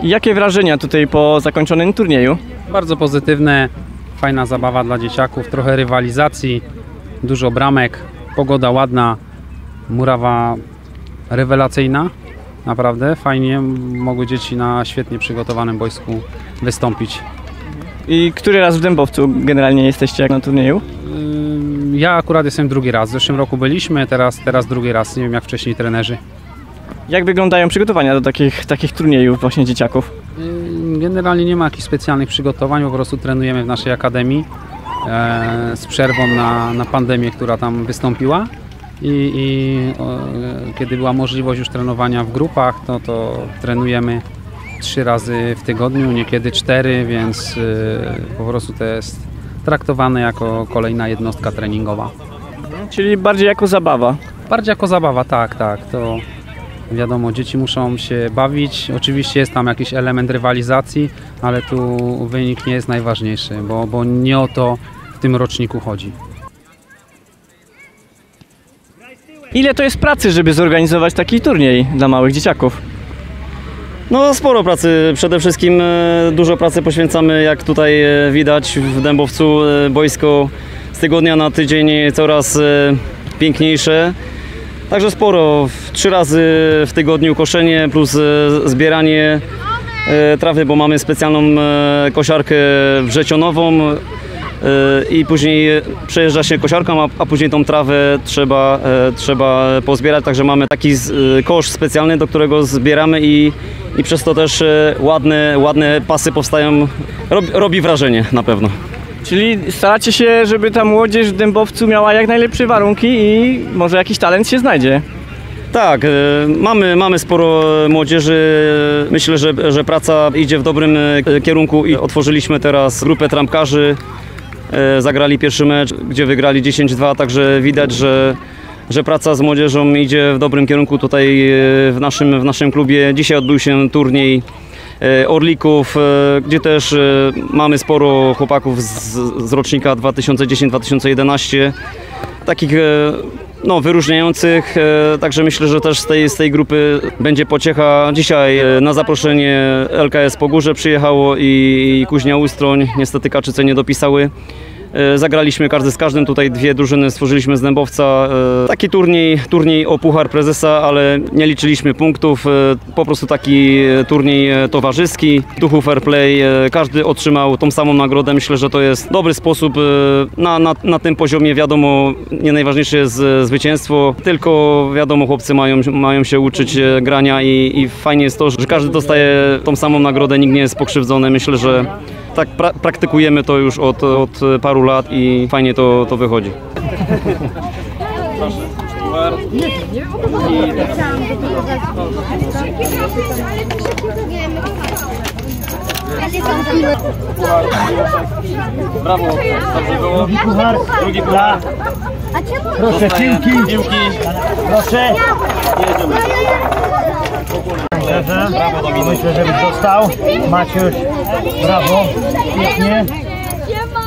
Jakie wrażenia tutaj po zakończonym turnieju? Bardzo pozytywne, fajna zabawa dla dzieciaków, trochę rywalizacji, dużo bramek, pogoda ładna, murawa rewelacyjna, naprawdę fajnie, mogły dzieci na świetnie przygotowanym boisku wystąpić. I który raz w Dębowcu generalnie jesteście na turnieju? Ja akurat jestem drugi raz, w zeszłym roku byliśmy, teraz drugi raz, nie wiem jak wcześniej trenerzy. Jak wyglądają przygotowania do takich turniejów właśnie dzieciaków? Generalnie nie ma jakichś specjalnych przygotowań, po prostu trenujemy w naszej akademii z przerwą na pandemię, która tam wystąpiła kiedy była możliwość już trenowania w grupach, to trenujemy 3 razy w tygodniu, niekiedy 4, więc po prostu to jest traktowane jako kolejna jednostka treningowa. Czyli bardziej jako zabawa? Bardziej jako zabawa, tak, to wiadomo, dzieci muszą się bawić, oczywiście jest tam jakiś element rywalizacji, ale tu wynik nie jest najważniejszy, bo nie o to w tym roczniku chodzi. Ile to jest pracy, żeby zorganizować taki turniej dla małych dzieciaków? No sporo pracy, przede wszystkim dużo pracy poświęcamy, jak tutaj widać w Dębowcu, boisko z tygodnia na tydzień coraz piękniejsze. Także sporo, 3 razy w tygodniu koszenie plus zbieranie trawy, bo mamy specjalną kosiarkę wrzecionową i później przejeżdża się kosiarką, a później tą trawę trzeba pozbierać, także mamy taki kosz specjalny, do którego zbieramy i przez to też ładne pasy powstają, robi wrażenie na pewno. Czyli staracie się, żeby ta młodzież w Dębowcu miała jak najlepsze warunki i może jakiś talent się znajdzie? Tak, mamy sporo młodzieży. Myślę, że praca idzie w dobrym kierunku i otworzyliśmy teraz grupę trampkarzy. Zagrali pierwszy mecz, gdzie wygrali 10-2, także widać, że praca z młodzieżą idzie w dobrym kierunku tutaj w naszym klubie. Dzisiaj odbył się turniej orlików, gdzie też mamy sporo chłopaków z rocznika 2010-2011, takich wyróżniających, także myślę, że też z tej grupy będzie pociecha. Dzisiaj na zaproszenie LKS Pogórze przyjechało i Kuźnia Ustroń, niestety Kaczyce nie dopisały. Zagraliśmy każdy z każdym, tutaj 2 drużyny stworzyliśmy z Dębowca. Taki turniej o Puchar Prezesa, ale nie liczyliśmy punktów, po prostu taki turniej towarzyski, w duchu fair play, każdy otrzymał tą samą nagrodę. Myślę, że to jest dobry sposób na tym poziomie. Wiadomo, nie najważniejsze jest zwycięstwo, tylko wiadomo, chłopcy mają się uczyć grania i fajnie jest to, że każdy dostaje tą samą nagrodę, nikt nie jest pokrzywdzony. Myślę, że tak praktykujemy to już od paru lat i fajnie to wychodzi. Brawo, dobrze było. Drugi puchar. Proszę, piłki. Proszę. Brawo, Dominik. Myślę, żebyś dostał. Maciuś, brawo. Pięknie.